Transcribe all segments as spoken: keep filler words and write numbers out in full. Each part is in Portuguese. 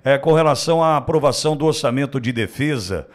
é, com relação à aprovação do orçamento de defesa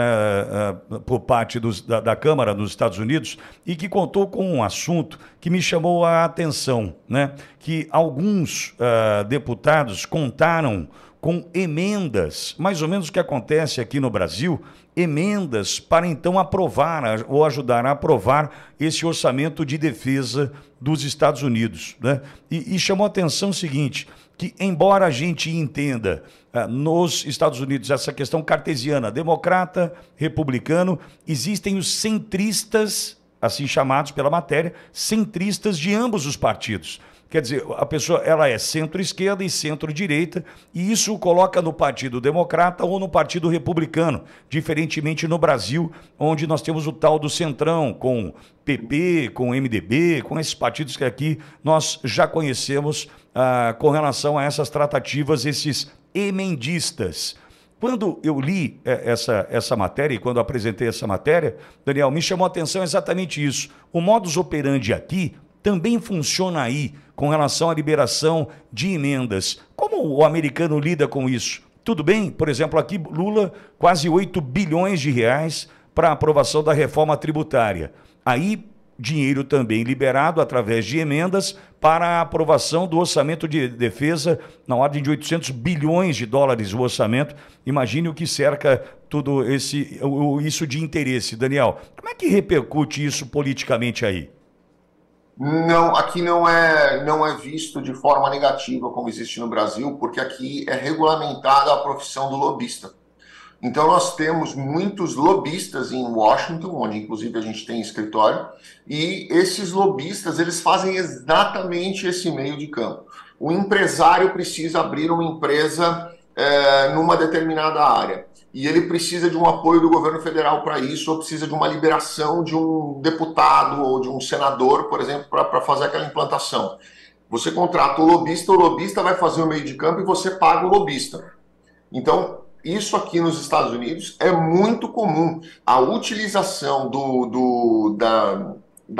é, é, por parte dos, da, da Câmara dos Estados Unidos, e que contou com um assunto que me chamou a atenção, né? Que alguns é, deputados contaram com emendas, mais ou menos o que acontece aqui no Brasil, emendas para então aprovar ou ajudar a aprovar esse orçamento de defesa dos Estados Unidos, né? E, e chamou a atenção o seguinte, que embora a gente entenda ah, nos Estados Unidos essa questão cartesiana, democrata, republicano, existem os centristas, assim chamados pela matéria, centristas de ambos os partidos. Quer dizer, a pessoa ela é centro-esquerda e centro-direita, e isso o coloca no Partido Democrata ou no Partido Republicano, diferentemente no Brasil, onde nós temos o tal do Centrão, com P P, com M D B, com esses partidos que aqui nós já conhecemos ah, com relação a essas tratativas, esses emendistas. Quando eu li essa, essa matéria, e quando apresentei essa matéria, Daniel, me chamou a atenção exatamente isso. O modus operandi aqui também funciona aí com relação à liberação de emendas. Como o americano lida com isso? Tudo bem, por exemplo, aqui Lula, quase oito bilhões de reais para a aprovação da reforma tributária. Aí, dinheiro também liberado através de emendas para a aprovação do orçamento de defesa, na ordem de oitocentos bilhões de dólares o orçamento. Imagine o que cerca tudo esse, isso de interesse. Daniel, como é que repercute isso politicamente aí? Não, aqui não é, não é visto de forma negativa como existe no Brasil, porque aqui é regulamentada a profissão do lobista. Então nós temos muitos lobistas em Washington, onde inclusive a gente tem escritório, e esses lobistas eles fazem exatamente esse meio de campo. O empresário precisa abrir uma empresa é, numa determinada área, e ele precisa de um apoio do governo federal para isso, ou precisa de uma liberação de um deputado ou de um senador, por exemplo, para fazer aquela implantação. Você contrata o lobista, o lobista vai fazer o meio de campo e você paga o lobista. Então, isso aqui nos Estados Unidos é muito comum. A utilização do, do, da,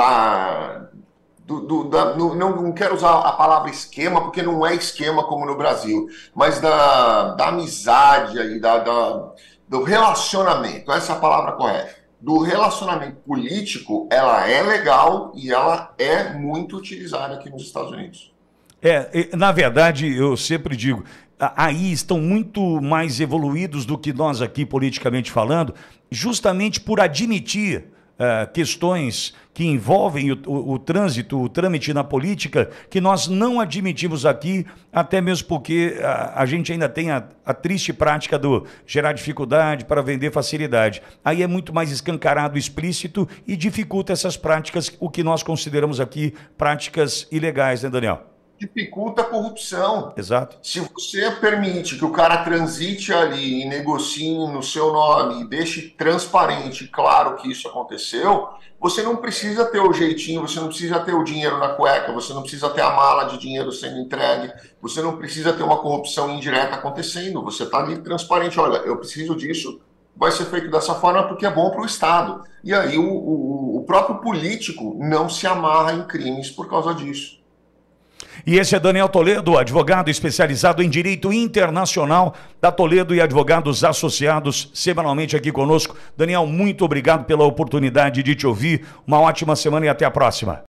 da, do, do, da não, não quero usar a palavra esquema, porque não é esquema como no Brasil, mas da, da amizade, aí, da, da, do relacionamento, essa é a palavra correta. Do relacionamento político, ela é legal e ela é muito utilizada aqui nos Estados Unidos. É, na verdade, eu sempre digo, aí estão muito mais evoluídos do que nós aqui, politicamente falando, justamente por admitir uh, questões que envolvem o, o, o trânsito, o trâmite na política, que nós não admitimos aqui, até mesmo porque a, a gente ainda tem a, a triste prática do gerar dificuldade para vender facilidade. Aí é muito mais escancarado, explícito, e dificulta essas práticas, o que nós consideramos aqui práticas ilegais, né, Daniel? Dificulta a corrupção. Exato. Se você permite que o cara transite ali e negocie no seu nome e deixe transparente e claro que isso aconteceu, você não precisa ter o jeitinho, você não precisa ter o dinheiro na cueca, você não precisa ter a mala de dinheiro sendo entregue, você não precisa ter uma corrupção indireta acontecendo. Você está ali transparente, olha, eu preciso disso, vai ser feito dessa forma porque é bom para o Estado. E aí o, o, o próprio político não se amarra em crimes por causa disso. E esse é Daniel Toledo, advogado especializado em direito internacional da Toledo e Advogados Associados, semanalmente aqui conosco. Daniel, muito obrigado pela oportunidade de te ouvir. Uma ótima semana e até a próxima.